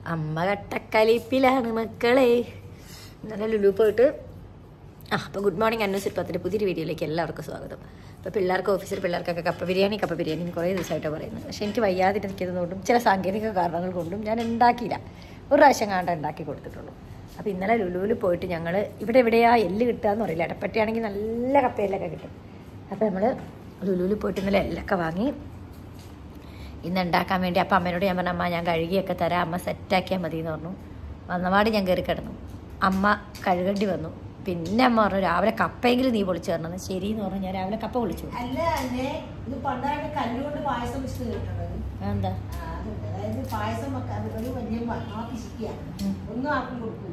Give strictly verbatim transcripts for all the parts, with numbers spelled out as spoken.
അമ്മ കട്ടക്കലിപ്പിലാണ് മക്കളെ. ഇന്നലെ ലുലു പോയിട്ട് ആ അപ്പോൾ ഗുഡ് മോർണിംഗ് അന്നൂസ് പത്തിൻ്റെ പുതിയൊരു വീഡിയോയിലേക്ക് എല്ലാവർക്കും സ്വാഗതം. അപ്പോൾ പിള്ളേർക്ക് ഓഫീസിൽ പിള്ളേർക്കൊക്കെ കപ്പ ബിരിയാണി കപ്പ ബിരിയാണി കുറേ ദിവസമായിട്ടാണ് പറയുന്നത്. പക്ഷേ എനിക്ക് വയ്യാതിരിക്കുന്നതുകൊണ്ടും ചില സാങ്കേതിക കാരണങ്ങൾ കൊണ്ടും ഞാൻ ഉണ്ടാക്കിയില്ല. ഒരു പ്രാവശ്യം കാണ്ട ഉണ്ടാക്കി കൊടുത്തിട്ടുള്ളൂ. അപ്പോൾ ഇന്നലെ ലുലുവിൽ പോയിട്ട് ഞങ്ങൾ ഇവിടെ എവിടെയാ എല്ല് കിട്ടുകയെന്ന് അറിയില്ല. ഇടപ്പറ്റയാണെങ്കിൽ നല്ല കപ്പയെല്ലൊക്കെ കിട്ടും. അപ്പോൾ നമ്മൾ ലുലുവിൽ പോയിട്ട് ഇന്നലെ എല്ലൊക്കെ വാങ്ങി ഇന്ന് ഉണ്ടാക്കാൻ വേണ്ടി. അപ്പം അമ്മേനോട് ഞാൻ പറഞ്ഞു, അമ്മ ഞാൻ കഴുകിയൊക്കെ തരാം, അമ്മ സെറ്റാക്കിയാൽ മതി എന്ന് പറഞ്ഞു. വന്നപാട് ഞാൻ കയറി കിടന്നു. അമ്മ കഴുകേണ്ടി വന്നു. പിന്നെ അമ്മ പറഞ്ഞു രാവിലെ കപ്പയെങ്കിലും നീ പൊളിച്ചു തരണം. ശരി എന്ന് പറഞ്ഞു ഞാൻ രാവിലെ കപ്പ പൊളിച്ചു. എന്താ പായസം ഒന്നും ആർക്കും കൊടുക്കില്ല.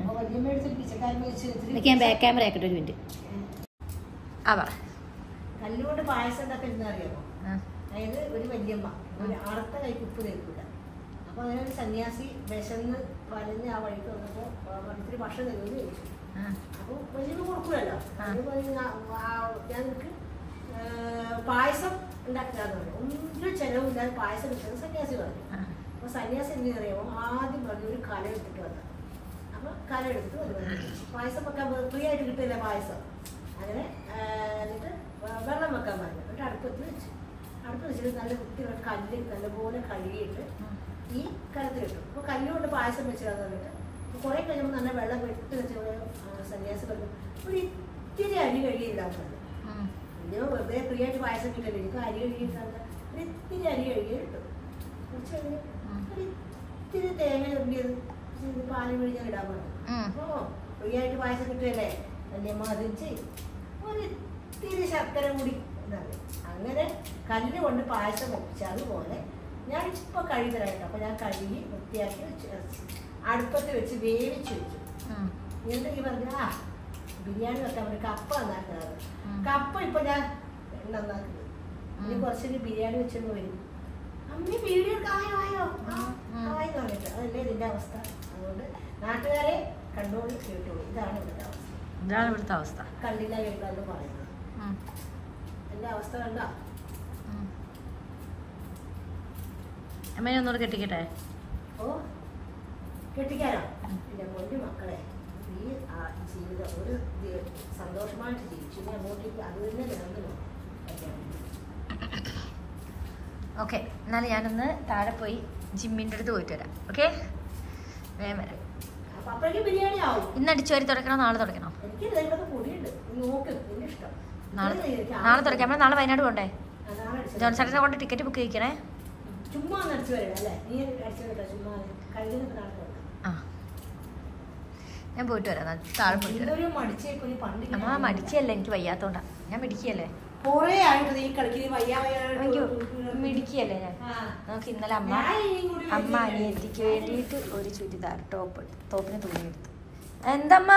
ഞാൻ ബാക്ക് ക്യാമറ ആക്കട്ടെ ഒരു മിനിറ്റ്. ആ പറ. കല്ലുകൊണ്ട് പായസം ഉണ്ടാക്കുന്ന അറിയാമോ? അതായത് ഒരു വല്യമ്മ ഒരു അറുത്ത കൈക്ക് ഉപ്പ് തേക്കില്ല. അപ്പൊ അങ്ങനെ ഒരു സന്യാസി വിശന്ന് വലഞ്ഞ് ആ വഴിക്ക് വന്നപ്പോ ഇത്തിരി ഭക്ഷണം തരുമെന്ന് ചോദിച്ചു. അപ്പൊ വല്യമ്മ കൊടുക്കൂലല്ലോ. ഞങ്ങൾക്ക് പായസം ഉണ്ടാക്കില്ലാന്ന് പറഞ്ഞു. ഒന്നും ചെലവില്ലാതെ പായസം കിട്ടുന്നത് സന്യാസി പറഞ്ഞു. അപ്പൊ സന്യാസി എന്തിനു അറിയാമോ? ആദ്യം പറഞ്ഞു ഒരു കല എടുത്തിട്ട് വന്ന. അപ്പൊ കല എടുത്തിട്ട് വന്നു. പായസം വെക്കാൻ ഫ്രീ ആയിട്ട് കിട്ടില്ല പായസം. അങ്ങനെ എന്നിട്ട് വെള്ളം വെക്കാൻ പറഞ്ഞു. എന്നിട്ട് അടുപ്പത്ത് വെച്ചു. അടുപ്പ് വെച്ചിട്ട് നല്ല വൃത്തിയുള്ള കല്ല് നല്ലപോലെ കഴുകിയിട്ട് ഈ കലത്തിലിട്ടു. അപ്പോൾ കല്ലുകൊണ്ട് പായസം വെച്ചിടാന്ന് പറഞ്ഞിട്ട് കുറേ കഴിയുമ്പോൾ നല്ല വെള്ളം വെട്ടി വെച്ച സന്യാസി പറഞ്ഞു ഒരു ഇത്തിരി അരി കഴുകിയില്ലാന്ന് പറഞ്ഞു. ഇങ്ങനെ വെറുതെ ഫ്രീ ആയിട്ട് പായസം കിട്ടില്ല, എനിക്ക് അരി കഴുകിയിട്ടാണ്. ഒരു ഇത്തിരി അരി കഴുകി ഇട്ടു. കുറച്ച് കഴിഞ്ഞ് ഒരു ഇത്തിരി തേങ്ങ ചുണ്ടിയത് പാല് വഴി ഞാൻ ഇടാൻ പറഞ്ഞു. അപ്പോൾ ഫ്രീ ആയിട്ട് പായസം കിട്ടുകയല്ലേ വല്യമ്മ അതും ചെയ്യും. ഒരു ഇത്തിരി ശർക്കര കൂടി എന്നാണ്. അങ്ങനെ കല്ല് കൊണ്ട് പായസം വെപ്പിച്ചു. അതുപോലെ ഞാൻ ഇപ്പൊ കഴുകലായിട്ട് അപ്പൊ ഞാൻ കഴുകി വൃത്തിയാക്കി വെച്ച് അടുപ്പത്ത് വെച്ച് വേവിച്ച് വെച്ചു. എന്നിട്ട് ഈ പറഞ്ഞ ആ ബിരിയാണി വെക്കാൻ വേണ്ടി കപ്പ നന്നാക്കുന്നത്. കപ്പ ഇപ്പൊ ഞാൻ നന്നാക്കുന്നത്. ഇനി കുറച്ചൊരു ബിരിയാണി വെച്ചെന്ന് വരും. അമ്മ വീഡിയോ ആയോ ആയോ ആയി പറഞ്ഞിട്ട് അതല്ലേ ഇതിന്റെ അവസ്ഥ. അതുകൊണ്ട് നാട്ടുകാരെ കണ്ടോളി കേട്ടോളൂ. ഇതാണ് ഇവിടുത്തെ അവസ്ഥ. ഇതാണ് ഇവിടുത്തെ അവസ്ഥ. കണ്ടില്ല കേൾക്കാന്ന് പറയുന്നത് എന്റെ അവസ്ഥ കണ്ട. അമ്മേനെ ഒന്നുകൂടെ കെട്ടിക്കട്ടെ. ഓ കെട്ടിക്കാനോ? എന്റെ പൊന്നു മക്കളെ, ഈ ജീവിതം ഒരു സന്തോഷമായിട്ട് ജീവിച്ചു. ഇനി അങ്ങോട്ടേക്ക് അത് തന്നെ നിറഞ്ഞു. ഓക്കെ, എന്നാലും ഞാനൊന്ന് താഴെ പോയി ജിമ്മിൻ്റെ അടുത്ത് പോയിട്ട് വരാം. ഓക്കെ, വേഗം വരാം. അപ്പൊ അപ്പോഴേക്കും ബിരിയാണി ആവും. ഇന്ന് അടിച്ചു വാരി തുടക്കണോ നാളെ തുടക്കണോ? എനിക്ക് ഇതിനകത്ത് പൊടിയുണ്ട്, നോക്ക് നിന്റെ ഇഷ്ടം. നാളെ നാളെ തുടക്കാം. നമ്മൾ നാളെ വയനാട് പോകണ്ടേ? ജോൺസേട്ടനെ കൊണ്ട് ടിക്കറ്റ് ബുക്ക് ചെയ്യിക്കണേ. ചുമ്മാ അടിച്ചു വരണം അല്ലേ? നീ അടിച്ചു കേട്ടോ ചുമ്മാ കഴിഞ്ഞ നാളെ. ആ ഞാൻ പോയിട്ട് വരാം. താഴെ പോയിട്ട് വരാം. അമ്മ മടിച്ചല്ല, എനിക്ക് വയ്യാത്തോണ്ടാ. ഞാൻ മിടിക്കല്ലേ മിടിക്കല്ലേ ഞാൻ. നമുക്ക് ഇന്നലെ അമ്മ അമ്മ അനിയത്തിക്ക് വേണ്ടിയിട്ട് ഒരു ചുരിദാർ ടോപ്പ് ടോപ്പിന് തുണി എടുത്തു. എന്തമ്മ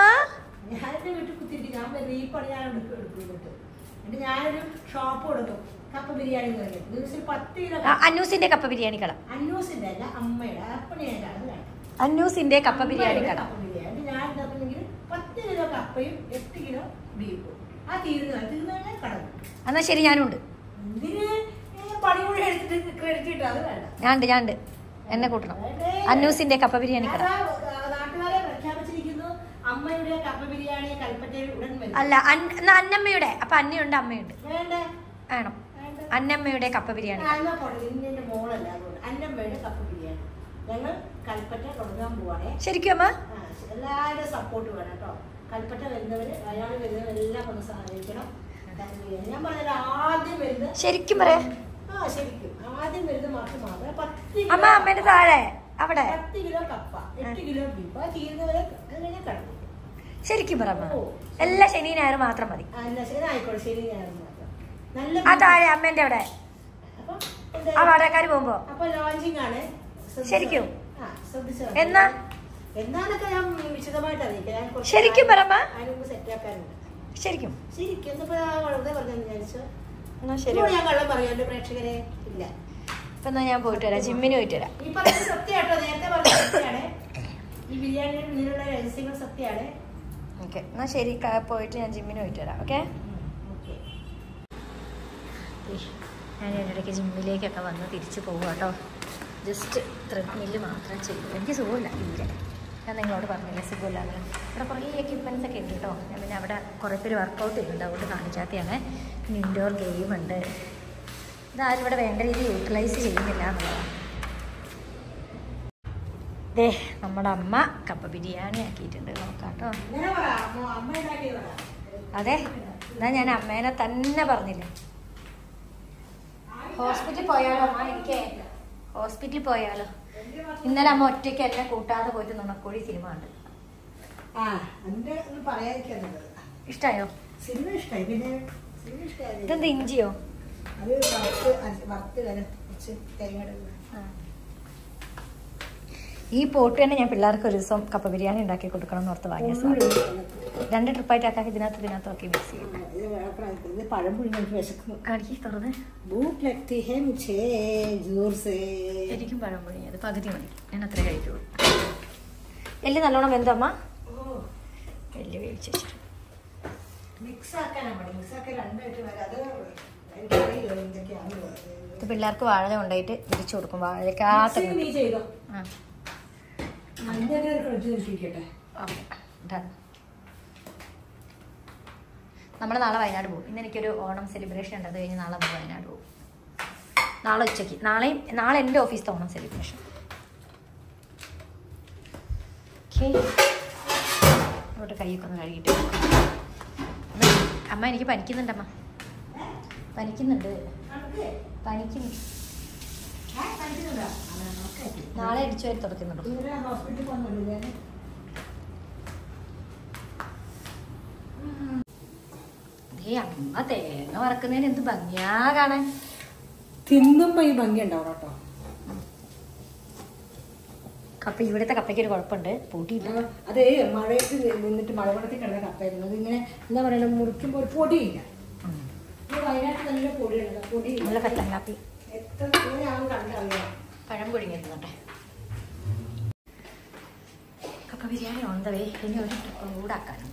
ഞാനൊരു ഷോപ്പ് കൊടുക്കും. കപ്പ ബിരിയാണി പത്ത് കിലോ അന്നൂസിന്റെ കപ്പ ബിരിയാണി കട. അന്നൂസിന്റെ അല്ല അമ്മയുടെ അപ്പനെയാണ്. അന്നൂസിന്റെ കപ്പ ബിരിയാണി കട. ഞാൻ ഉണ്ടാക്കുന്നെങ്കിൽ പത്ത് കിലോ കപ്പയും എട്ട് കിലോ ബീഫും. ആ തീരുന്ന തീർന്നു കഴിഞ്ഞാൽ കടന്നു. എന്നാ ശരി, ഞാനുണ്ട്. എന്തിന് പണി കൂടി എടുത്തിട്ട് ക്രെഡിറ്റ് അത് വേണ്ട. ഞാനുണ്ട് ഞാനുണ്ട് എന്നെ കൂട്ടണം. അന്നൂസിന്റെ കപ്പ ബിരിയാണി കട. നാട്ടുകാരെ പ്രഖ്യാപിച്ചിരിക്കുന്നു അമ്മയുടെ കപ്പ ബിരിയാണി കൽപ്പറ്റയിൽ ഉടൻ വരും. അല്ല അന്നമ്മയുടെ. അപ്പൊ അന്നയുണ്ട് അമ്മയുണ്ട്. വേണ്ടേ? വേണം. അന്നമ്മയുടെ കപ്പ ബിരിയാണി. നിന്റെ മോളല്ല, അതുകൊണ്ട് അന്നമ്മയുടെ കപ്പ ബിരിയാണി ഞങ്ങൾ കൽപ്പറ്റ തുടങ്ങാൻ പോവാണേ. ശരിക്കും അമ്മ എല്ലാവരുടെ സപ്പോർട്ട് വേണം കേട്ടോ. കൽപ്പറ്റ വരുന്നവര് വയനാട് വരുന്നവരെല്ലാം ഒന്ന് സഹായിക്കണം. ഞാൻ പറഞ്ഞത് ആദ്യം വരുന്നത് ശരിക്കും പറയാ. ആ ശരിക്കും ആദ്യം വരുന്നത് മാസം മാത്രം പത്ത് അമ്മ അമ്മയുടെ താഴെ അവിടെ പത്ത് കിലോ കപ്പ എട്ട് കിലോ ബീഫ്. ആ തീരുന്നവരെ അങ്ങനെ കടന്നു. ശരിക്കും പറയാ. എല്ലാ ശനി ഞായർ മാത്രം മതി. അല്ല ശരി ആയിക്കോട്ടെ, ശരി ഞായർ മാത്രം. നല്ല ആ താഴെ അമ്മേന്റെ അവിടെ ആ വാടകക്കാര് പോകുമ്പോ അപ്പൊ ലോഞ്ചിങ് ആണ്. ശരിക്കും ആ ശ്രദ്ധിച്ചോ എന്നാ എന്നാന്നൊക്കെ ഞാൻ വിശദമായിട്ട് അറിയിക്കാം. ശരിക്കും പറ അതിനൊന്ന് സെറ്റ് ആക്കാനുണ്ട്. ശരിക്കും ശരിക്കും എന്നിപ്പോ വെറുതെ പറഞ്ഞു വിചാരിച്ചു. എന്നാ ശരി, ഞാൻ കള്ളം പറയാം എന്റെ പ്രേക്ഷകരെ. ഇല്ല ഇപ്പൊ എന്നാ ഞാൻ പോയിട്ട് വരാം, ജിമ്മിന് പോയിട്ട് വരാം. ഈ പറഞ്ഞ സത്യമാട്ടോ, നേരത്തെ പറഞ്ഞ സത്യമാണ്. ഈ ബിരിയാണിയുടെ പിന്നിലുള്ള രഹസ്യങ്ങൾ സത്യമാണ്. ഓക്കെ എന്നാ ശരി, പോയിട്ട് ഞാൻ ജിമ്മിന് പോയിട്ട് വരാം. ഓക്കെ, ഞാൻ എൻ്റെ ഇടയ്ക്ക് ജിമ്മിലേക്കൊക്കെ വന്ന് തിരിച്ചു പോകും കേട്ടോ. ജസ്റ്റ് ത്രെഡ്മില്ല് മാത്രം ചെയ്യും. എനിക്ക് സുഖമില്ല ഇല്ല, ഞാൻ നിങ്ങളോട് പറഞ്ഞില്ലേ സുഖമില്ലാതെ. ഇവിടെ കുറേ എക്യുപ്മെൻറ്റ്സ് ഒക്കെ ഉണ്ട് കേട്ടോ. ഞാൻ പിന്നെ അവിടെ കുറേ പേര് വർക്കൗട്ട് ചെയ്യുന്നുണ്ട്, അതുകൊണ്ട് കാണിക്കാത്തതാണ്. പിന്നെ ഇൻഡോർ ഗെയിം ഉണ്ട്. ഇതാരും ഇവിടെ വേണ്ട രീതിയിൽ യൂട്ടിലൈസ് ചെയ്യുന്നില്ല എന്നുള്ളതാണ്. ദേ നമ്മുടെ അമ്മ കപ്പ ബിരിയാണി ആക്കിയിട്ടുണ്ട്, നോക്കാം കേട്ടോ. അതെ, എന്നാ ഞാൻ അമ്മേനെ തന്നെ പറഞ്ഞില്ലേ. ഹോസ്പിറ്റലിൽ പോയാലോ അമ്മ? എനിക്ക് ഹോസ്പിറ്റലിൽ പോയാലോ? ഇന്നലെ അമ്മ ഒറ്റയ്ക്ക് എന്നെ കൂട്ടാതെ പോയിട്ട് നുണക്കോഴി സിനിമ കണ്ട്. ഇഷ്ടായോ? ഇതെന്താ ഇഞ്ചിയോ? ഈ പോട്ട് തന്നെ ഞാൻ പിള്ളേർക്ക് ഒരു ദിവസം കപ്പ ബിരിയാണി ഉണ്ടാക്കി കൊടുക്കണം എന്ന് ഓർത്ത് വാങ്ങിയ സാധനം. രണ്ട് ട്രിപ്പായിട്ട് ആക്കി ഇതിനകത്ത് ഇതിനകത്ത് ആക്കി മിക്സ് ചെയ്യും. പഴം പുഴുങ്ങി വിശക്കുന്നു. കടിക്ക് തുറന്ന് എനിക്കും പഴം പുഴുങ്ങിയത് പകുതി മതി, ഞാൻ അത്രേ കഴിക്കുള്ളൂ. എല്ല് നല്ലോണം വെന്തമ്മ? എല്ല് വേവിച്ച് വെച്ചിട്ട് ഇത് പിള്ളേർക്ക് വാഴ കൊണ്ടായിട്ട് വിരിച്ചു കൊടുക്കും. വാഴക്കാത്ത നമ്മൾ നാളെ വയനാട് പോകും. ഇന്ന് എനിക്കൊരു ഓണം സെലിബ്രേഷൻ ഉണ്ട്, അത് കഴിഞ്ഞ് നാളെ നമ്മൾ വയനാട് പോകും. നാളെ ഉച്ചയ്ക്ക്. നാളെയും നാളെ എൻ്റെ ഓഫീസിലെ ഓണം സെലിബ്രേഷൻ. ഓക്കെ, അങ്ങോട്ട് കൈയൊക്കെ ഒന്ന് കഴുകിയിട്ട് അമ്മ എനിക്ക് പനിക്കുന്നുണ്ടമ്മ, പനിക്കുന്നുണ്ട് പനിക്കുന്നു. നാളെ അടിച്ചു വരി തുടക്കുന്നുണ്ടോ? ഏ അമ്മ തേങ്ങ വറക്കുന്നതിന് എന്ത് ഭംഗിയാ കാണാൻ. തിന്നുമ്പോ ഈ ഭംഗി ഉണ്ടാവും കേട്ടോ. കപ്പ ഇവിടുത്തെ കപ്പയ്ക്ക് ഒരു കുഴപ്പമുണ്ട്, പൊടിയില്ല. അതേ മഴയത്ത് നിന്നിട്ട് മഴവെള്ളത്തിൽ കിടന്ന കപ്പയായിരുന്നു. ഇതിങ്ങനെ എന്താ പറയണ, മുറിക്കുമ്പോൾ ഒരു പൊടിയില്ല. വയനാട്ടിൽ നല്ല പൊടിയുണ്ട്, പൊടി നല്ല കട്ടൻ കാപ്പി. എത്ര ഇങ്ങനെയാണ് കണ്ടറിയാം. പഴം പുഴുങ്ങിയിരുന്നോട്ടെ. കപ്പ ബിരിയാണി ഓന്തവേ ഇനി ഒരു ട്രിപ്പ് കൂടാക്കാനുണ്ട്.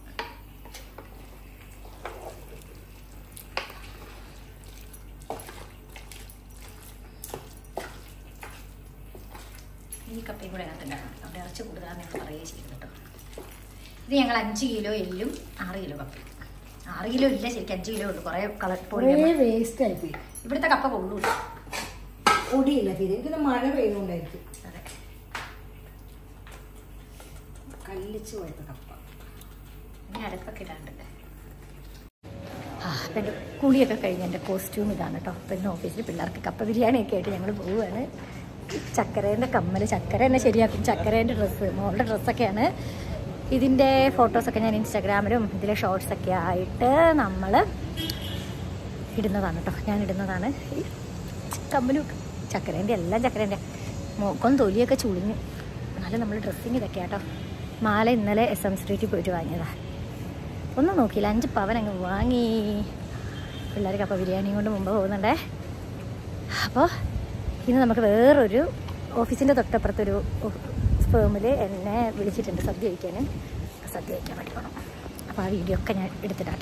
ഈ കപ്പയും കൂടെ അതിനകത്തുണ്ടാക്കണം. അവിടെ ഇറച്ചി കൂടുതലാണ് ഞങ്ങൾ പറയുകയും ചെയ്തു കേട്ടോ. ഇത് ഞങ്ങൾ അഞ്ച് കിലോ എല്ലും ആറ് കിലോ കപ്പയും. ആറ് കിലോ ഇല്ല, ശരിക്കും അഞ്ച് കിലോ ഉണ്ട്. കുറേ കളർ വേസ്റ്റ് ആയിപ്പോയി. ഇവിടുത്തെ കപ്പ കൊള്ളൂല, പൊടിയില്ല. എനിക്കിത് മഴ പെയ്തുകൊണ്ടായിരിക്കും. അതെ, കല്ലിച്ച് പോയപ്പോ കപ്പ ഇനി അടുപ്പൊക്കെ ഇടാണ്ട്. ആ അപ്പം എൻ്റെ കുളിയൊക്കെ കഴിഞ്ഞ് എൻ്റെ കോസ്റ്റ്യൂം ഇതാണ് കേട്ടോ. അപ്പം ഇന്ന് ഓഫീസിൽ പിള്ളേർക്ക് കപ്പ ബിരിയാണിയൊക്കെ ആയിട്ട് ഞങ്ങൾ പോവുകയാണ്. ചക്കരേൻ്റെ കമ്മൽ, ചക്കര തന്നെ ശരിയാക്കും. ചക്കരേൻ്റെ ഡ്രസ്സ്, മോളുടെ ഡ്രസ്സൊക്കെയാണ്. ഇതിൻ്റെ ഫോട്ടോസൊക്കെ ഞാൻ ഇൻസ്റ്റാഗ്രാമിലും ഇതിലെ ഷോർട്സൊക്കെ ആയിട്ട് നമ്മൾ ഇടുന്നതാണ് കേട്ടോ. ഞാൻ ഇടുന്നതാണ്. ഈ കമ്മലും ചക്കരേൻ്റെ എല്ലാം ചക്കരേൻ്റെ മോക്കം തൊലിയൊക്കെ ചുളിഞ്ഞ്. എന്നാലും നമ്മൾ ഡ്രസ്സിങ് ഇതൊക്കെ കേട്ടോ. മാല ഇന്നലെ എസ് എം സ്ട്രീറ്റിൽ പോയിട്ട് വാങ്ങിയതാണ്. ഒന്നും നോക്കിയില്ല, അഞ്ച് പവൻ അങ്ങ് വാങ്ങി. പിള്ളേർ കപ്പ ബിരിയാണിയും കൊണ്ട് മുമ്പ് പോകുന്നുണ്ടേ. അപ്പോൾ ഇന്ന് നമുക്ക് വേറൊരു ഓഫീസിൻ്റെ തൊട്ടപ്പുറത്തൊരു ഫേമിൽ എന്നെ വിളിച്ചിട്ടുണ്ട് സദ്യ കഴിക്കാൻ. സദ്യ കഴിക്കാൻ വേണ്ടി പോകണം. അപ്പോൾ ആ വീഡിയോ ഒക്കെ ഞാൻ എടുത്തിട്ടാട്ടോ.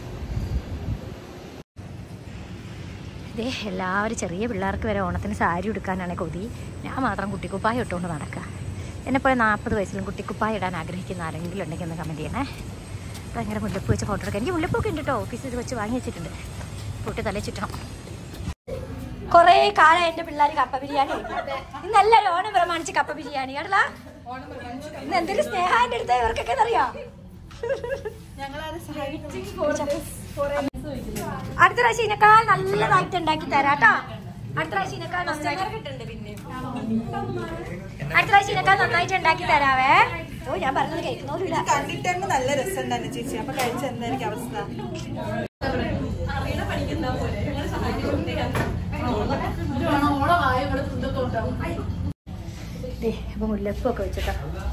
ഇതേ എല്ലാവരും ചെറിയ പിള്ളേർക്ക് വരെ ഓണത്തിന് സാരി ഉടുക്കാനാണ് കൊതി. ഞാൻ മാത്രം കുട്ടിക്കുപ്പായ ഇട്ടുകൊണ്ട് നടക്കുക. എന്നെപ്പോലെ നാൽപ്പത് വയസ്സിലും കുട്ടിക്കുപ്പായ ഇടാൻ ആഗ്രഹിക്കുന്ന ആരെങ്കിലും ഉണ്ടെങ്കിൽ ഒന്ന് കമൻറ്റ് ചെയ്യണേ. ഭയങ്കര മുല്ലപ്പൂ വെച്ച് ഫോട്ടോ എടുക്കാം. എനിക്ക് മുല്ലപ്പൂക്കെ ഉണ്ട് കേട്ടോ, ഓഫീസിൽ വെച്ച് വാങ്ങി വെച്ചിട്ടുണ്ട്. പൊട്ടി തലേ ചുറ്റണം. കുറേ കാലം എൻ്റെ പിള്ളേർ കപ്പ ബിരിയാണി ഇന്നെല്ലാവരും ഓണം പ്രമാണിച്ച് കപ്പ ബിരിയാണി കേട്ടല്ല. ഇന്ന് എന്തൊരു സ്നേഹം എൻ്റെ അടുത്ത് ഇവർക്കൊക്കെ അറിയാം. അടുത്ത പ്രാവശ്യം ഇതിനേക്കാൾ നല്ലതായിട്ട് ഉണ്ടാക്കി തരാട്ടോ. അടുത്ത പ്രാവശ്യം ഇതിനേക്കാൾ അടുത്ത പ്രാവശ്യം ഇതിനേക്കാൾ നന്നായിട്ട് ഉണ്ടാക്കി തരാവേ. ഓ ഞാൻ പറഞ്ഞത് കേൾക്കുന്നോരില്ല. കണ്ടിട്ട് നല്ല രസമുണ്ടായിരുന്നു ചേച്ചി. അപ്പൊ കഴിച്ച എന്തായിരിക്കും അവസ്ഥ? അപ്പൊ മുല്ലപ്പൊക്കെ വെച്ചിട്ടാ.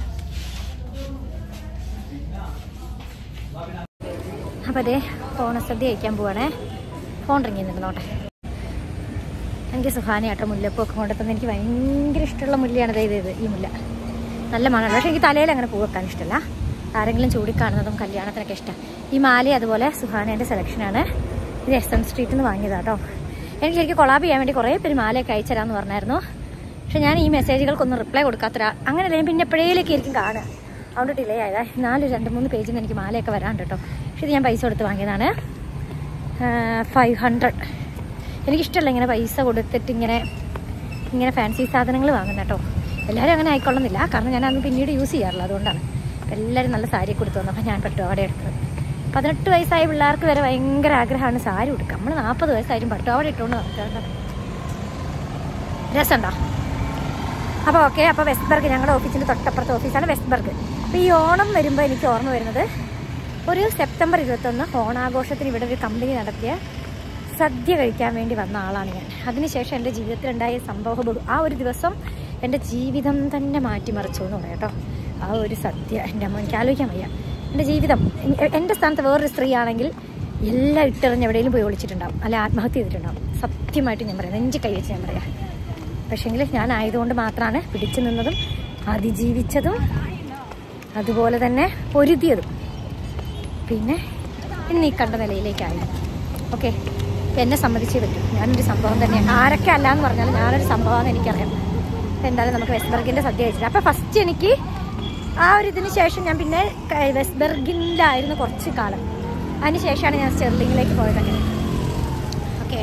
അപ്പൊ അതെ ഓണസദ്യ കഴിക്കാൻ പോവാണേ. ഫോൺ റിങ് ചെയ്യുന്നുണ്ട് നോട്ടെ. എനിക്ക് സുഹാനിയാട്ടോ മുല്ലപ്പൊക്കെ കൊണ്ടെത്തുന്നത്. എനിക്ക് ഭയങ്കര ഇഷ്ടമുള്ള മുല്ലയാണ് ഇത്. ഇത് ഈ മുല്ല നല്ല മണമാണ്. പക്ഷെ എനിക്ക് തലയിൽ അങ്ങനെ പൂ വെക്കാൻ ഇഷ്ടമല്ല. ആരെങ്കിലും ചൂടിക്കാണുന്നതും കല്യാണത്തിനൊക്കെ ഇഷ്ടം. ഈ മാല അതുപോലെ സുഹാനേൻ്റെ സെലക്ഷനാണ്. ഇത് എസ് എം സ്ട്രീറ്റിൽ നിന്ന് വാങ്ങിയതാട്ടോ. എനിക്ക് ശരിക്കും കൊളാബ് ചെയ്യാൻ വേണ്ടി കുറേ പേര് മാലയൊക്കെ അയച്ചുതരാമെന്ന് പറഞ്ഞായിരുന്നു. പക്ഷെ ഞാൻ ഈ മെസ്സേജുകൾക്കൊന്നും റിപ്ലൈ കൊടുക്കാത്ത അങ്ങനെ അല്ലെങ്കിൽ പിന്നെ എപ്പോഴേലേക്ക് ആയിരിക്കും കാണുക. അതുകൊണ്ട് ഡിലേ ആയതാ. നാല് രണ്ട് മൂന്ന് പേജിൽ നിന്ന് എനിക്ക് മാലയൊക്കെ വരാണ്ട് കേട്ടോ. പക്ഷെ ഇത് ഞാൻ പൈസ കൊടുത്ത് വാങ്ങിയതാണ്. Five hundred. എനിക്കിഷ്ടമല്ല ഇങ്ങനെ പൈസ കൊടുത്തിട്ട് ഇങ്ങനെ ഇങ്ങനെ ഫാൻസി സാധനങ്ങൾ വാങ്ങുന്ന കേട്ടോ. എല്ലാവരും അങ്ങനെ ആയിക്കൊള്ളുന്നില്ല, കാരണം ഞാൻ അന്ന് പിന്നീട് യൂസ് ചെയ്യാറില്ല, അതുകൊണ്ടാണ്. എല്ലാവരും നല്ല സാരി കൊടുത്തു വന്നപ്പോൾ ഞാൻ പട്ടുപാവാട എടുത്തത്. പതിനെട്ട് വയസ്സായ പിള്ളേർക്ക് വരെ ഭയങ്കര ആഗ്രഹമാണ് സാരി ഉടുക്കുക. നമ്മൾ നാൽപ്പത് വയസ്സായാലും പട്ടുപാവാട ഇട്ടുകൊണ്ട് നടക്കാറുണ്ട്. രസമുണ്ടോ? അപ്പോൾ ഓക്കെ. അപ്പോൾ വെസ്റ്റ്ബർഗ് ഞങ്ങളുടെ ഓഫീസിൻ്റെ തൊട്ടപ്പുറത്തെ ഓഫീസാണ് വെസ്റ്റ്ബർഗ്. അപ്പോൾ ഈ ഓണം വരുമ്പോൾ എനിക്ക് ഓർമ്മ വരുന്നത് ഒരു സെപ്റ്റംബർ ഇരുപത്തൊന്ന് ഓണാഘോഷത്തിന് ഇവിടെ ഒരു കമ്പനി നടത്തിയ സദ്യ കഴിക്കാൻ വേണ്ടി വന്ന ആളാണ് ഞാൻ. അതിനുശേഷം എൻ്റെ ജീവിതത്തിലുണ്ടായ സംഭവം, ആ ഒരു ദിവസം എൻ്റെ ജീവിതം തന്നെ മാറ്റിമറിച്ചു എന്ന് പറയാം കേട്ടോ. ആ ഒരു സദ്യ എൻ്റെ അമ്മ എനിക്ക് ആലോചിക്കാൻ വയ്യ. എൻ്റെ ജീവിതം, എൻ്റെ സ്ഥാനത്ത് വേറൊരു സ്ത്രീ ആണെങ്കിൽ എല്ലാം ഇട്ടെറിഞ്ഞ് എവിടെയെങ്കിലും പോയി ഒളിച്ചിട്ടുണ്ടാവും, അല്ലെ ആത്മഹത്യ ചെയ്തിട്ടുണ്ടാവും. സത്യമായിട്ട് ഞാൻ പറയാം, നെഞ്ചി കൈ വെച്ച് ഞാൻ പറയാം. പക്ഷേങ്കിൽ ഞാൻ ആയതുകൊണ്ട് മാത്രമാണ് പിടിച്ചു നിന്നതും അതിജീവിച്ചതും അതുപോലെ തന്നെ പൊരുതിയതും പിന്നെ ഇന്ന് ഈ കണ്ട നിലയിലേക്കായി. ഓക്കെ, എന്നെ സംബന്ധിച്ചേ പറ്റും. ഞാനൊരു സംഭവം തന്നെയാണ്. ആരൊക്കെ അല്ല എന്ന് പറഞ്ഞാൽ ഞാനൊരു സംഭവമാണെന്ന് എനിക്കറിയാം. എന്തായാലും നമുക്ക് വെസ്റ്റ്ബർഗിൻ്റെ സദ്യ കഴിച്ചിട്ട്, അപ്പോൾ ഫസ്റ്റ് എനിക്ക് ആ ഒരു ഇതിന് ശേഷം ഞാൻ പിന്നെ വെസ്റ്റ്ബർഗിലായിരുന്നു കുറച്ച് കാലം. അതിന് ശേഷമാണ് ഞാൻ സ്റ്റെർലിങ്ങിലേക്ക് പോയതൊക്കെ. ഓക്കെ.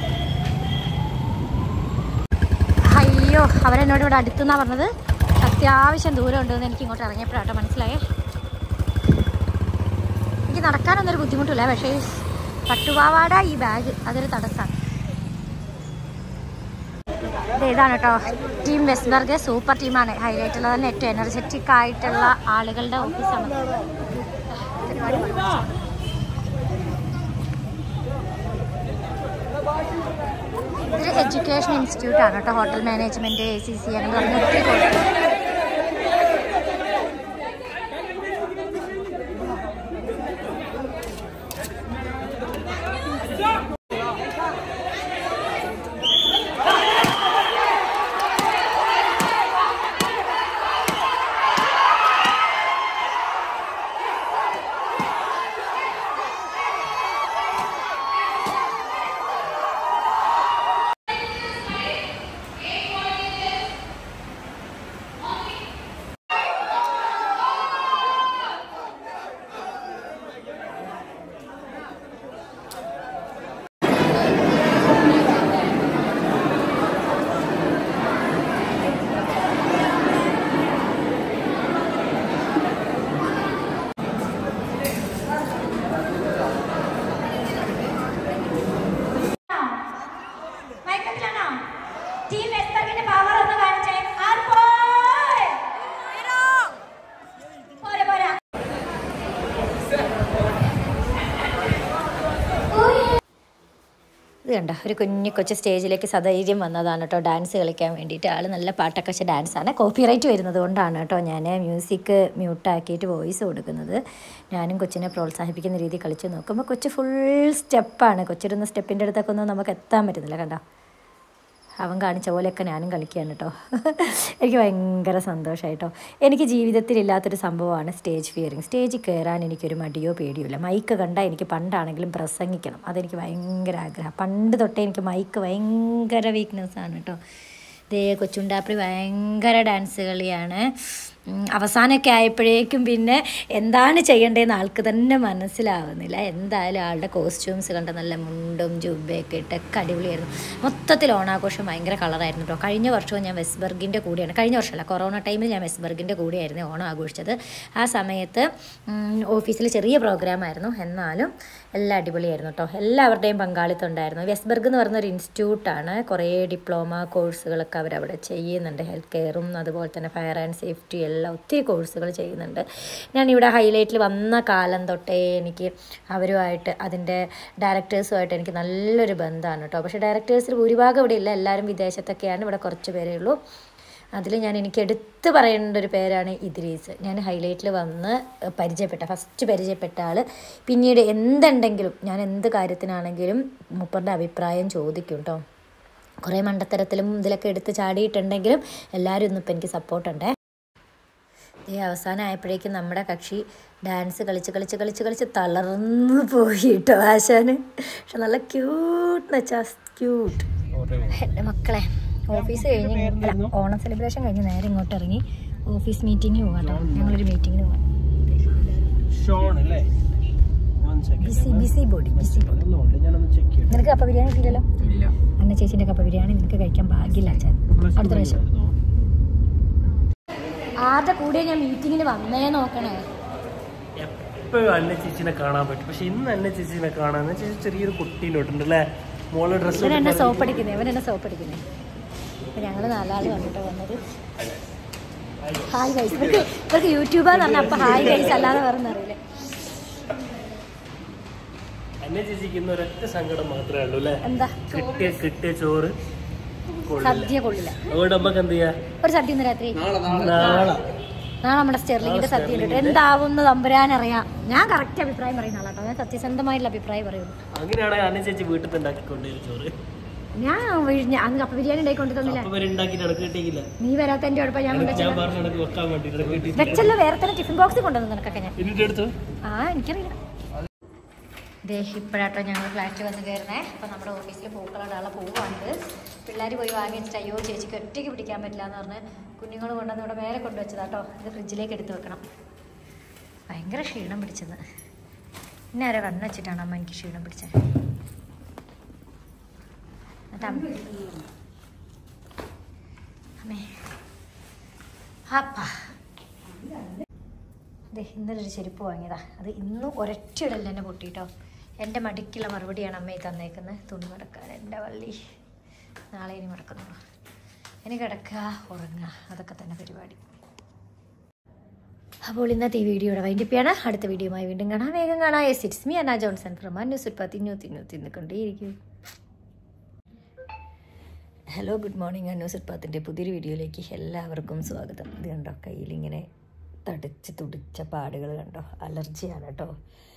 അയ്യോ, അവരെന്നോട് ഇവിടെ അടുത്തെന്നാണ് പറഞ്ഞത്. അത്യാവശ്യം ദൂരം ഉണ്ടെന്ന് എനിക്ക് ഇങ്ങോട്ട് ഇറങ്ങിയപ്പോഴാട്ടോ മനസ്സിലായേ. എനിക്ക് നടക്കാനൊന്നൊരു ബുദ്ധിമുട്ടില്ല, പക്ഷേ പട്ടുപാവാട ഈ ബാഗ് അതൊരു തടസ്സമാണ്. ഇതാണ് കേട്ടോ ടീം വെസ്റ്റ്ബർഗ്. സൂപ്പർ ടീമാണ്. ഹൈലൈറ്റ് ഉള്ളത് തന്നെ ഏറ്റവും എനർജറ്റിക് ആയിട്ടുള്ള ആളുകളുടെ ഓഫീസാണ്. ഇതൊരു എഡ്യൂക്കേഷൻ ഇൻസ്റ്റിറ്റ്യൂട്ടാണ് കേട്ടോ. Hotel management, A C C അങ്ങനെ പറഞ്ഞ ഒത്തിരി കോഴ്സ്. ഇത് കണ്ട ഒരു കുഞ്ഞു കൊച്ചു സ്റ്റേജിലേക്ക് സധൈര്യം വന്നതാണ് കേട്ടോ ഡാൻസ് കളിക്കാൻ വേണ്ടിയിട്ട്. ആൾ നല്ല പാട്ടൊക്കെ വെച്ച ഡാൻസാണ്. കോപ്പിറൈറ്റ് വരുന്നത് കൊണ്ടാണ് കേട്ടോ ഞാൻ മ്യൂസിക് മ്യൂട്ടാക്കിയിട്ട് വോയിസ് കൊടുക്കുന്നത്. ഞാനും കൊച്ചിനെ പ്രോത്സാഹിപ്പിക്കുന്ന രീതി കളിച്ച് നോക്കുമ്പോൾ കൊച്ച് ഫുൾ സ്റ്റെപ്പാണ്. കൊച്ചിരുന്ന സ്റ്റെപ്പിൻ്റെ അടുത്തൊക്കെ ഒന്നും നമുക്ക് എത്താൻ പറ്റുന്നില്ല. കണ്ടോ, അവൻ കാണിച്ച പോലെയൊക്കെ ഞാനും കളിക്കുകയാണ് കേട്ടോ. എനിക്ക് ഭയങ്കര സന്തോഷമായിട്ടോ. എനിക്ക് ജീവിതത്തിലില്ലാത്തൊരു സംഭവമാണ് സ്റ്റേജ് ഫിയറിങ്. സ്റ്റേജിൽ കയറാൻ എനിക്കൊരു മടിയോ പേടിയോ ഇല്ല. മൈക്ക് കണ്ടാൽ എനിക്ക് പണ്ടാണെങ്കിലും പ്രസംഗിക്കണം, അതെനിക്ക് ഭയങ്കര ആഗ്രഹം. പണ്ട് തൊട്ടേ എനിക്ക് മൈക്ക് ഭയങ്കര വീക്ക്നെസ്സാണ് കേട്ടോ. ദേ കൊച്ചുണ്ടാപ്പി ഭയങ്കര ഡാൻസ് കളിയാണ്. അവസാനമൊക്കെ ആയപ്പോഴേക്കും പിന്നെ എന്താണ് ചെയ്യേണ്ടതെന്ന് ആൾക്ക് തന്നെ മനസ്സിലാവുന്നില്ല. എന്തായാലും ആളുടെ കോസ്റ്റ്യൂംസ് കണ്ട നല്ല മുണ്ടും ജുബയൊക്കെ ഇട്ടൊക്കെ അടിപൊളിയായിരുന്നു. മൊത്തത്തിൽ ഓണാഘോഷം ഭയങ്കര കളറായിരുന്നു കേട്ടോ. കഴിഞ്ഞ വർഷവും ഞാൻ വെസ്റ്റ്ബർഗിൻ്റെ കൂടെയാണ്, കഴിഞ്ഞ വർഷമല്ല കൊറോണ ടൈമിൽ ഞാൻ വെസ്റ്റ്ബർഗിൻ്റെ കൂടെയായിരുന്നു ഓണം ആഘോഷിച്ചത്. ആ സമയത്ത് ഓഫീസിൽ ചെറിയ പ്രോഗ്രാമായിരുന്നു, എന്നാലും എല്ലാം അടിപൊളിയായിരുന്നു കേട്ടോ. എല്ലാവരുടെയും പങ്കാളിത്തം ഉണ്ടായിരുന്നു. വെസ്റ്റ്ബർഗ് എന്ന് പറയുന്നൊരു ഇൻസ്റ്റിറ്റ്യൂട്ടാണ്. കുറേ ഡിപ്ലോമ കോഴ്സുകളൊക്കെ അവരവിടെ ചെയ്യുന്നുണ്ട്. ഹെൽത്ത് കെയറും അതുപോലെ തന്നെ ഫയർ ആൻഡ് സേഫ്റ്റി എല്ലാം ഒത്തിരി കോഴ്സുകൾ ചെയ്യുന്നുണ്ട്. ഞാനിവിടെ ഹൈലൈറ്റിൽ വന്ന കാലം തൊട്ടേ എനിക്ക് അവരുമായിട്ട് അതിൻ്റെ ഡയറക്ടേഴ്സുമായിട്ട് എനിക്ക് നല്ലൊരു ബന്ധമാണ് കേട്ടോ. പക്ഷേ ഡയറക്ടേഴ്സിൽ ഭൂരിഭാഗം ഇവിടെ ഇല്ല, എല്ലാവരും വിദേശത്തൊക്കെയാണ്. ഇവിടെ കുറച്ച് പേരേ ഉള്ളൂ. അതിൽ ഞാൻ എനിക്ക് എടുത്ത് പറയേണ്ട ഒരു പേരാണ് ഇദ്രീസ്. ഞാൻ ഹൈലൈറ്റിൽ വന്ന് പരിചയപ്പെട്ട ഫസ്റ്റ് പരിചയപ്പെട്ട ആൾ. പിന്നീട് എന്തുണ്ടെങ്കിലും ഞാൻ എന്ത് കാര്യത്തിനാണെങ്കിലും മൂപ്പറുടെ അഭിപ്രായം ചോദിക്കും കേട്ടോ. കുറേ മണ്ടത്തരത്തിലും ഇതിലൊക്കെ എടുത്ത് ചാടിയിട്ടുണ്ടെങ്കിലും എല്ലാവരും ഒന്നും ഇപ്പം എനിക്ക് സപ്പോർട്ടുണ്ട്. ഈ അവസാനം ആയപ്പോഴേക്കും നമ്മുടെ കക്ഷി ഡാൻസ് കളിച്ച് കളിച്ച് കളിച്ച് കളിച്ച് തളർന്നു പോയിട്ടോ ആശാന്. പക്ഷെ നല്ല ക്യൂട്ട് എന്ന് വെച്ചാൽ ക്യൂട്ട്. എൻ്റെ മക്കളെ ഓഫീസ് കഴിഞ്ഞ് അല്ല ഓണം സെലിബ്രേഷൻ കഴിഞ്ഞ് നേരെ ഇങ്ങോട്ട് ഇറങ്ങി ഓഫീസ് മീറ്റിങ്ങിന് പോകാം കേട്ടോ. ഞങ്ങളൊരു മീറ്റിങ്ങിന് പോകാം. Busy busy body busy body. നിനക്ക് കപ്പ ബിരിയാണി കിട്ടില്ലല്ലോ? അന്ന ചേച്ചിന്റെ കപ്പ ബിരിയാണി നിനക്ക് കഴിക്കാൻ ഭാഗ്യമില്ല അച്ഛൻ. അടുത്ത പ്രാവശ്യം ആരുടെ കൂടെ ഞാൻ മീറ്റിങ്ങിന് വന്നേ നോക്കണേ. എപ്പോഴും അന്ന ചേച്ചിനെ കാണാൻ പറ്റും, പക്ഷെ ഇന്ന് അന്ന ചേച്ചിനെ കാണാൻ ചേച്ചി ചെറിയൊരു കുട്ടീനോട്ടുണ്ട് അല്ലേ? മോള് ഡ്രസ്സ് ഇവൻ എന്നെ സോപ്പടിക്കുന്നേ ഇവൻ എന്നെ സോപ്പടിക്കുന്നേ. അപ്പൊ ഞങ്ങള് നാലാള് വന്നിട്ട് വന്നത്. Hi guys. ഇവർക്ക് ഇവർക്ക് യൂട്യൂബാന്ന് പറഞ്ഞാൽ അപ്പൊ ഹായ് ഗൈസ് അല്ലാതെ വേറെ അറിയില്ല. അന്ന ചേച്ചിക്ക് ഇന്ന് ഒരൊറ്റ സങ്കടം മാത്രമേ ഉള്ളൂ അല്ലേ? എന്താ? കിട്ടിയ കിട്ടിയ ചോറ് സദ്യ കൊള്ളില്ല. അതുകൊണ്ട് നമുക്ക് എന്ത് ചെയ്യാ? ഒരു സദ്യ ഇന്ന് രാത്രി നാളെ നാളെ നമ്മുടെ സ്റ്റെർലിങ്ങിന്റെ സദ്യ ഉണ്ട്. എന്താവുന്ന തമ്പുരാനറിയാം. ഞാൻ കറക്റ്റ് അഭിപ്രായം പറയുന്ന ആളാട്ടോ. ഞാൻ സത്യസന്ധമായിട്ടുള്ള അഭിപ്രായം പറയുള്ളൂ. അങ്ങനെയാണെങ്കിൽ അന്ന ചേച്ചി വീട്ടിൽ നിന്ന് ഉണ്ടാക്കിക്കൊണ്ടേ ചോറ് ഞാൻ അന്ന് കപ്പ ബിരിയാണി ഉണ്ടാക്കിക്കൊണ്ട് തന്നില്ല. നീ വരാത്തതിന്റെ കുഴപ്പം. ഞാൻ വെച്ചല്ലോ വേറെ തന്നെ ടിഫിൻ ബോക്സിൽ കൊണ്ടുവന്നു നിനക്കൊക്കെ ഞാൻ. ആ എനിക്കറിയില്ല. ദേ ഇപ്പോഴാട്ടോ ഞങ്ങൾ ഫ്ലാറ്റിൽ വന്ന് കയറുന്നേ. അപ്പം നമ്മുടെ ഓഫീസിൽ പൂക്കളടാനുള്ള പൂവാണിത്. പിള്ളേർ പോയി വാങ്ങി വെച്ചിട്ട് അയ്യോ ചേച്ചിക്ക് ഒറ്റയ്ക്ക് പിടിക്കാൻ പറ്റില്ല എന്ന് പറഞ്ഞ് കുഞ്ഞുങ്ങൾ കൊണ്ടുവന്ന് ഇവിടെ മേലെ കൊണ്ടുവച്ചതാട്ടോ. ഇത് ഫ്രിഡ്ജിലേക്ക് എടുത്ത് വെക്കണം. ഭയങ്കര ക്ഷീണം പിടിച്ചത്. പിന്നെ ആരോ കണ്ണ് വെച്ചിട്ടാണ് അമ്മ എനിക്ക് ക്ഷീണം പിടിച്ചത്. അമ്മേ അപ്പാ അതെ ഇന്നലെ ഒരു ചെരുപ്പ് വാങ്ങിയതാ. അത് ഇന്നും ഒരൊറ്റ ഇടല്ല എന്നെ പൊട്ടിട്ടോ. എൻ്റെ മടിക്കുള്ള മറുപടിയാണ് അമ്മയെ തന്നേക്കുന്നത്. തുണി മടക്കാൻ എൻ്റെ വള്ളി. നാളെ ഇനി മടക്കുന്നുള്ളൂ. ഇനി കിടക്കുക ഉറങ്ങുക അതൊക്കെ തന്നെ പരിപാടി. അപ്പോൾ ഇന്നത്തെ ഈ വീഡിയോയുടെ വൈൻഡപ്പിയാണ്. അടുത്ത വീഡിയോയുമായി വീണ്ടും കാണാം. വേഗം കാണാം. Yes it's me Anna Johnson from news Ulpathi തിന്നു തിന്നുകൊണ്ടേയിരിക്കും. Hello good morning. ന്യൂസ് ഉൽപ്പത്തിൻ്റെ പുതിയൊരു വീഡിയോയിലേക്ക് എല്ലാവർക്കും സ്വാഗതം. ഇത് കണ്ടോ കയ്യിലിങ്ങനെ തടിച്ച് തുടിച്ച പാടുകൾ കണ്ടോ? അലർജിയാണ് കേട്ടോ.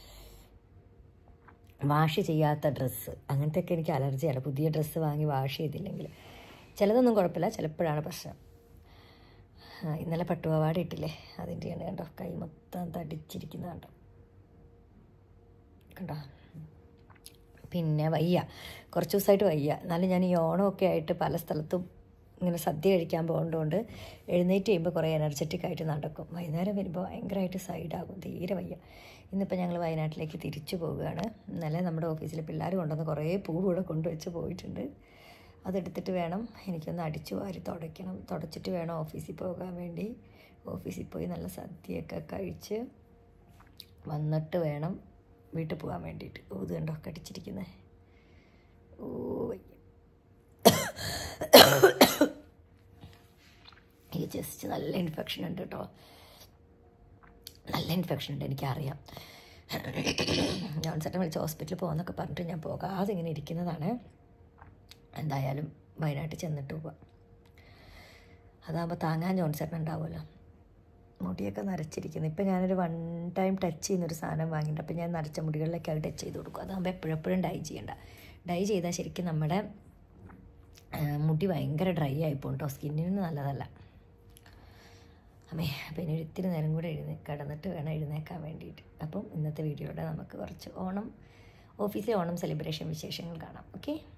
വാഷ് ചെയ്യാത്ത ഡ്രസ്സ് അങ്ങനത്തെയൊക്കെ എനിക്ക് അലർജിയാണ്. പുതിയ ഡ്രസ്സ് വാങ്ങി വാഷ് ചെയ്തില്ലെങ്കിൽ ചിലതൊന്നും കുഴപ്പമില്ല, ചിലപ്പോഴാണ് പ്രശ്നം. ഇന്നലെ പട്ടുപാവാട ഇട്ടില്ലേ അതിൻ്റെയാണ് കണ്ടോ കൈ മൊത്തം തടിച്ചിരിക്കുന്ന കണ്ടോ കണ്ടോ. പിന്നെ വയ്യ, കുറച്ച് ദിവസമായിട്ട് വയ്യ. എന്നാലും ഞാൻ ഈ ഓണമൊക്കെ ആയിട്ട് പല സ്ഥലത്തും ഇങ്ങനെ സദ്യ കഴിക്കാൻ പോകുന്നതുകൊണ്ട് എഴുന്നേറ്റ് ചെയ്യുമ്പോൾ കുറേ എനർജറ്റിക് ആയിട്ട് നടക്കും. വൈകുന്നേരം വരുമ്പോൾ ഭയങ്കരമായിട്ട് സൈഡാകും, തീരെ വയ്യ. ഇന്നിപ്പോൾ ഞങ്ങൾ വയനാട്ടിലേക്ക് തിരിച്ചു പോവുകയാണ്. ഇന്നലെ നമ്മുടെ ഓഫീസിൽ പിള്ളേർ കൊണ്ടുവന്ന് കുറേ പൂവ് കൂടെ കൊണ്ടുവച്ച് പോയിട്ടുണ്ട്. അതെടുത്തിട്ട് വേണം എനിക്കൊന്ന് അടിച്ചു വാരി തുടയ്ക്കണം. തുടച്ചിട്ട് വേണം ഓഫീസിൽ പോകാൻ വേണ്ടി. ഓഫീസിൽ പോയി നല്ല സദ്യയൊക്കെ കഴിച്ച് വന്നിട്ട് വേണം വീട്ടിൽ പോകാൻ വേണ്ടിയിട്ട്. ഓ ഇത് കണ്ടോ കടിച്ചിരിക്കുന്നത്. ഓ ഈ ജസ്റ്റ് നല്ല ഇൻഫെക്ഷൻ ഉണ്ട് കേട്ടോ, നല്ല ഇൻഫെക്ഷൻ ഉണ്ട് എനിക്കറിയാം. ജോൺസേട്ടൻ വിളിച്ച് ഹോസ്പിറ്റലിൽ പോകുന്നൊക്കെ പറഞ്ഞിട്ട് ഞാൻ പോകാതെ ഇങ്ങനെ ഇരിക്കുന്നതാണ്. എന്തായാലും വയനാട്ടിൽ ചെന്നിട്ട് പോവാം. അതാകുമ്പോൾ താങ്ങാൻ ജോൺസേട്ടൻ ഉണ്ടാവുമല്ലോ. മുടിയൊക്കെ നരച്ചിരിക്കുന്നു. ഇപ്പം ഞാനൊരു വൺ ടൈം ടച്ച് ചെയ്യുന്നൊരു സാധനം വാങ്ങിയിട്ട് അപ്പോൾ ഞാൻ നരച്ച മുടികളിലൊക്കെ അത് ടച്ച് ചെയ്ത് കൊടുക്കും. അതാകുമ്പോൾ എപ്പോഴെപ്പോഴും ഡൈ ചെയ്യണ്ട. ഡൈ ചെയ്താൽ ശരിക്കും നമ്മുടെ മുടി ഭയങ്കര ഡ്രൈ ആയിപ്പോകും കേട്ടോ, സ്കിന്നിന് നല്ലതല്ല. അമ്മേ അപ്പോൾ ഇനി ഒരു ഇത്തിരി നേരം കൂടെ എഴുന്നേ കിടന്നിട്ട് വേണം എഴുന്നേക്കാൻ വേണ്ടിയിട്ട്. അപ്പം ഇന്നത്തെ വീഡിയോയുടെ നമുക്ക് കുറച്ച് ഓണം ഓഫീസിലെ ഓണം സെലിബ്രേഷൻ വിശേഷങ്ങൾ കാണാം. ഓക്കെ.